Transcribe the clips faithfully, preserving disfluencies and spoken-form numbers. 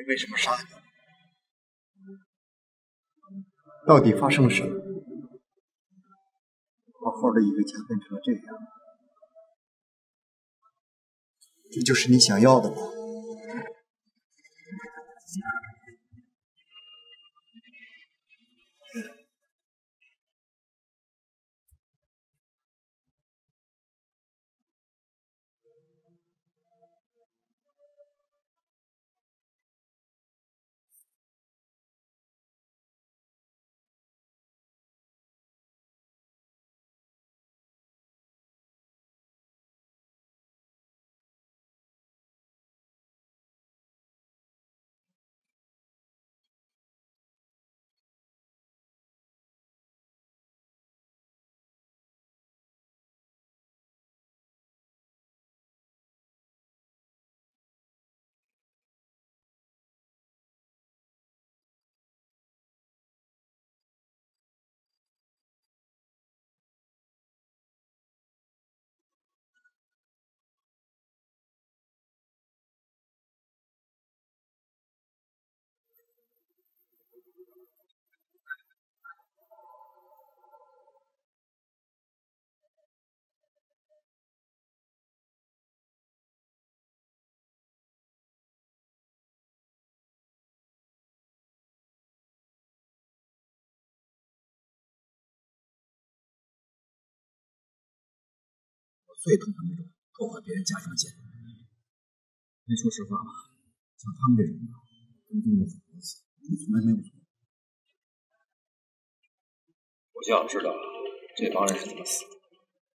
为什么杀你？到底发生了什么？好好的一个家变成了这样，这就是你想要的吗？ 最痛恨那种破坏别人家庭的贱人。你说实话吧，像他们这种的，跟踪过很多次，你从来没有错。我就想知道这帮人是怎么死的。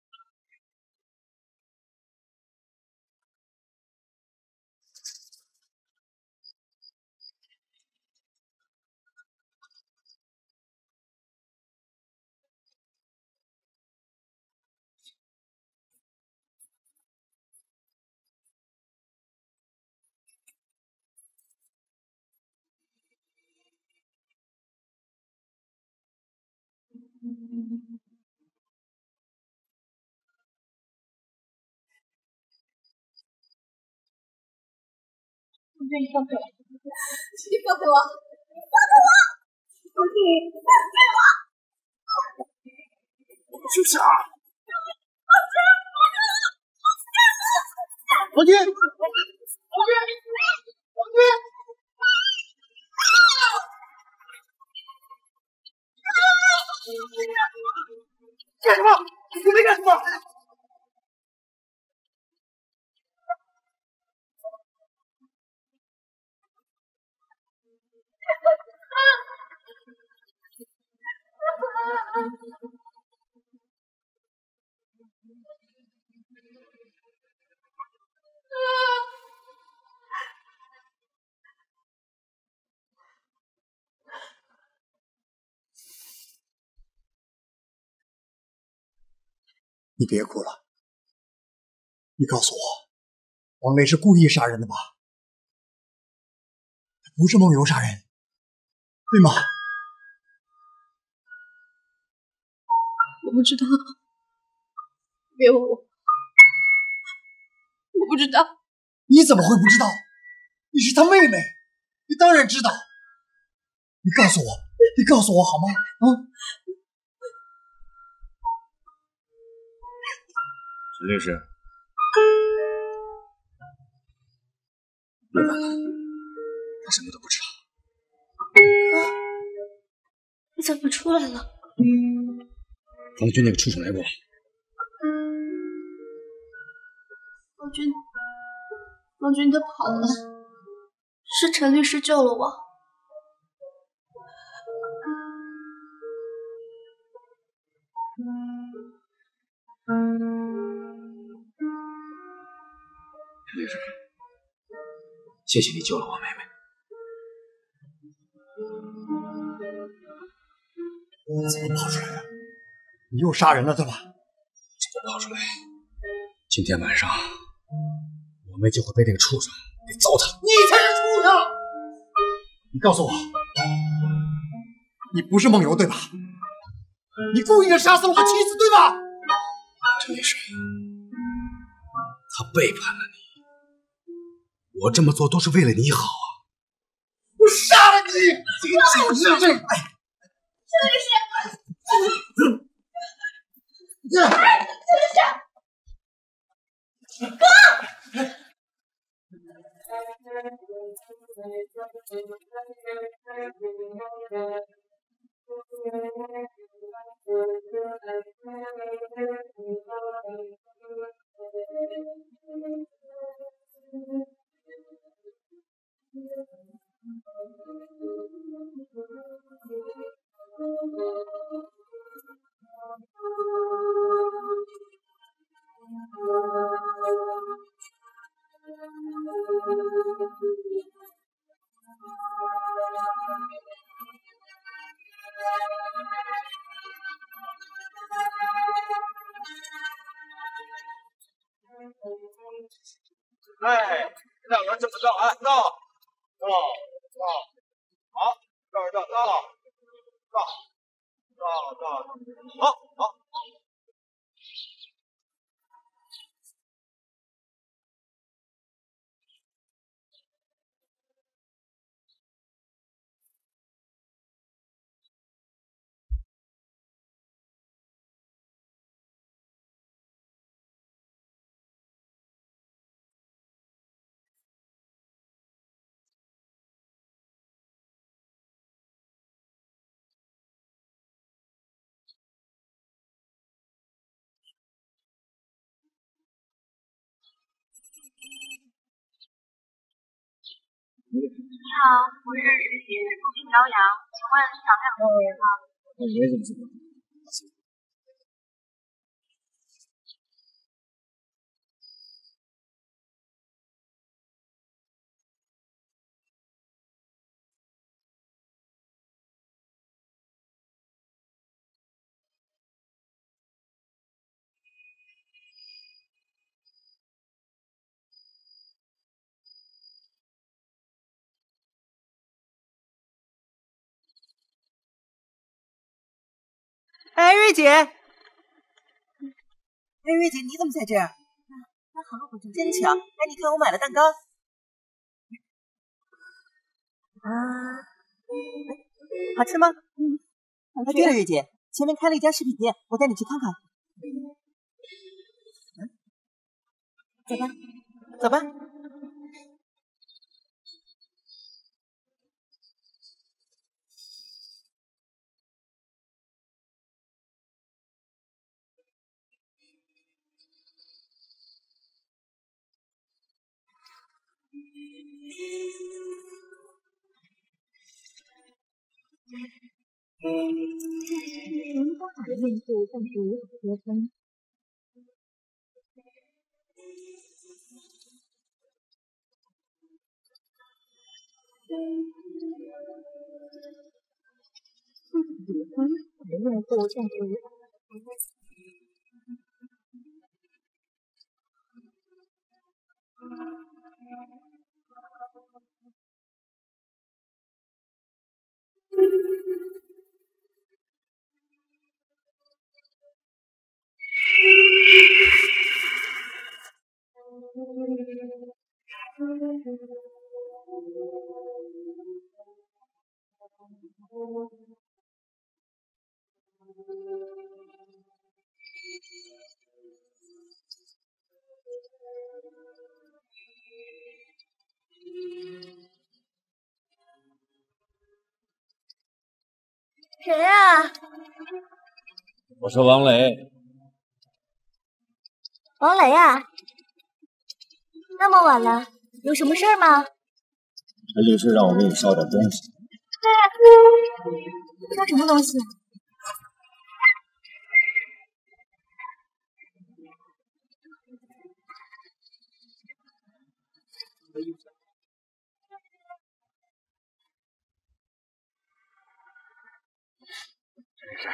我愿意放开我，你放开我，你放开我，我你放开我！ 住手！ 王军，王军， 王军，王军！干什么？你在干什么？你别哭了，你告诉我，王雷是故意杀人的吧？他不是梦游杀人，对吗？ 我不知道，别问我，我不知道。 你怎么会不知道？你是他妹妹，你当然知道。你告诉我，你告诉我好吗？啊！ 陈律师，别问了，他什么都不知道。 你怎么出来了？ 方军那个畜生来过。 方军，方军他跑了，是陈律师救了我。 陈律师，谢谢你救了我妹妹。 怎么跑出来的？你又杀人了，对吧？ 这个跑出来，今天晚上我妹就会被那个畜生给糟蹋了。 你才是畜生！你告诉我，你不是梦游对吧？你故意的杀死我的妻子对吧？ 陈律师，他背叛了你，我这么做都是为了你好啊。 这个简直这，哎， 陈律师，这，哎，陈律师，哥。 哎，两个人这么照啊，照，照，照，好，这儿照，照，照，照，照，好，好。 你好，我是实习日出品朝阳，请问想在哪里吗？ 我也这么说。 哎，瑞姐，哎，瑞姐，你怎么在这儿？那好，我真巧。哎，你看我买了蛋糕。啊，好吃吗？嗯，好吃。啊，对了，瑞姐，前面开了一家食品店，我带你去看看。嗯，走吧，走吧。 您拨打的用户暂时无法接通。已通话的用户暂时无法接通。 谁啊？ 我是王雷。 王雷啊？那么晚了，有什么事儿吗？ 陈律师让我给你捎点东西。 捎什么东西？ 陈律师，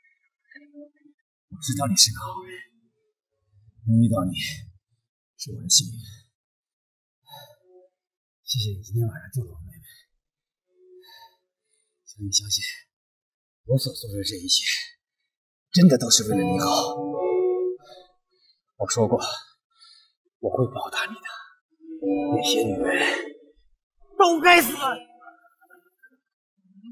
我知道你是个好人，能遇到你是我的幸运。谢谢你今天晚上救了我妹妹。请你相信，我所做的这一切，真的都是为了你好。我说过，我会报答你的。那些女人都该死！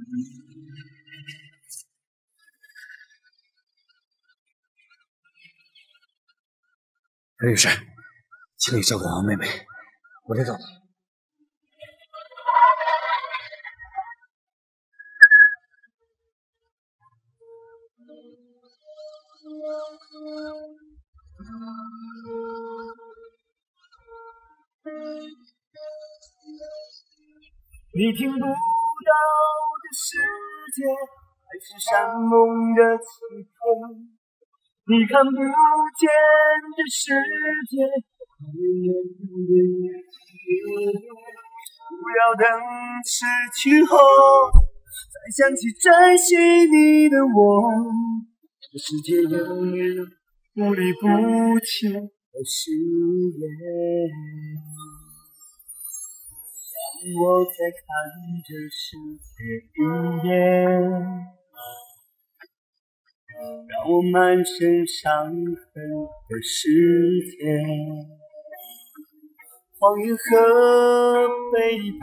任律师，请你交给王妹妹，我来找她。 你听不到的世界，还是山盟的契合。你看不见的世界，不要等失去后，再想起珍惜你的我。这世界永远无力不求的誓言，让我再看这世界一眼。让我满身伤痕的世界，谎言和背叛。